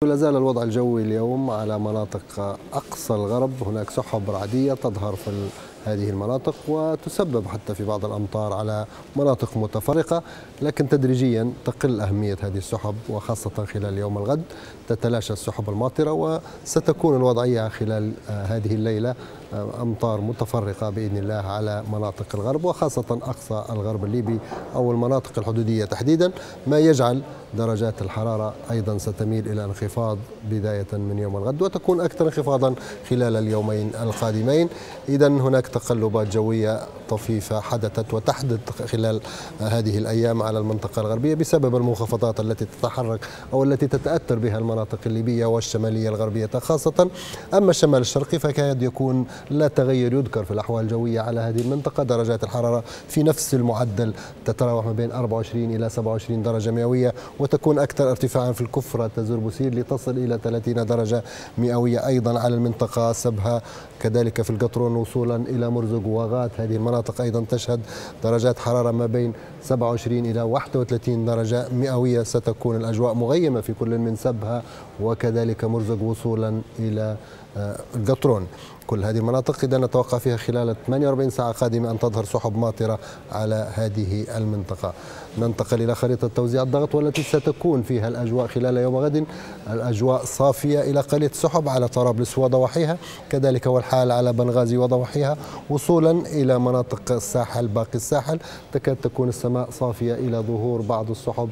لا زال الوضع الجوي اليوم على مناطق أقصى الغرب هناك سحب رعدية تظهر في هذه المناطق وتسبب حتى في بعض الأمطار على مناطق متفرقة، لكن تدريجيا تقل أهمية هذه السحب وخاصة خلال يوم الغد تتلاشى السحب الماطرة، وستكون الوضعية خلال هذه الليلة أمطار متفرقة بإذن الله على مناطق الغرب وخاصة أقصى الغرب الليبي أو المناطق الحدودية تحديدا، ما يجعل درجات الحرارة أيضا ستميل إلى انخفاض بداية من يوم الغد وتكون أكثر انخفاضا خلال اليومين القادمين. إذا هناك تقلبات جوية طفيفة حدثت وتحدث خلال هذه الأيام على المنطقة الغربية بسبب المنخفضات التي تتحرك أو التي تتأثر بها المناطق الليبية والشمالية الغربية خاصة. أما الشمال الشرقي فكاد يكون لا تغير يذكر في الأحوال الجوية على هذه المنطقة، درجات الحرارة في نفس المعدل تتراوح ما بين 24 إلى 27 درجة مئوية، وتكون أكثر ارتفاعا في الكفرة تزور بوسير لتصل إلى 30 درجة مئوية. أيضا على المنطقة سبها كذلك في القطرون وصولا إلى مرزق وغات، هذه المناطق أيضا تشهد درجات حرارة ما بين 27 إلى 31 درجة مئوية. ستكون الأجواء مغيمة في كل من سبها وكذلك مرزق وصولا إلى القطرون. كل هذه المناطق إذا نتوقع فيها خلال 48 ساعة قادمة أن تظهر سحب ماطرة على هذه المنطقة. ننتقل إلى خريطة توزيع الضغط والتي ستكون فيها الأجواء خلال يوم غد الأجواء صافية إلى قليل السحب على طرابلس وضواحيها، كذلك والحال على بنغازي وضواحيها وصولا إلى مناطق الساحل. باقي الساحل تكاد تكون السماء صافية إلى ظهور بعض السحب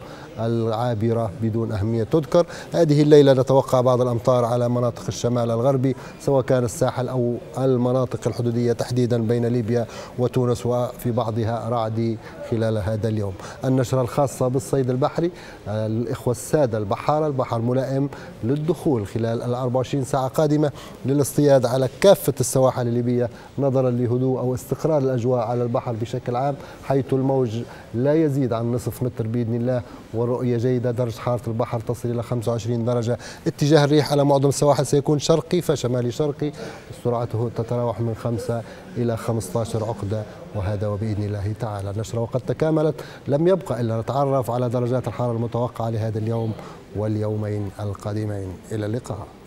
العابرة بدون أهمية تذكر. هذه الليلة نتوقع بعض الأمطار على مناطق الشمال الغربي سواء كان الساحل أو المناطق الحدودية تحديدا بين ليبيا وتونس، وفي بعضها رعدي خلال هذا اليوم. النشرة الخاصة بالصيد البحري، الإخوة السادة البحارة، البحر ملائم للدخول خلال ال 24 ساعة قادمة للاصطياد على كافة السواحل الليبية نظرا لهدوء أو استقرار الأجواء على البحر بشكل عام، حيث الموج لا يزيد عن نصف متر بإذن الله والرؤية جيدة. درجة حرارة البحر تصل إلى 25 درجة. اتجاه الريح على معظم السواحل سيكون شرقي فشمالي شرقي، سرعته تتراوح من 5 إلى 15 عقدة، وهذا وبإذن الله تعالى. النشرة وقد تكاملت، لم يبقى إلا نتعرف على درجات الحرارة المتوقعة لهذا اليوم واليومين القادمين. إلى اللقاء.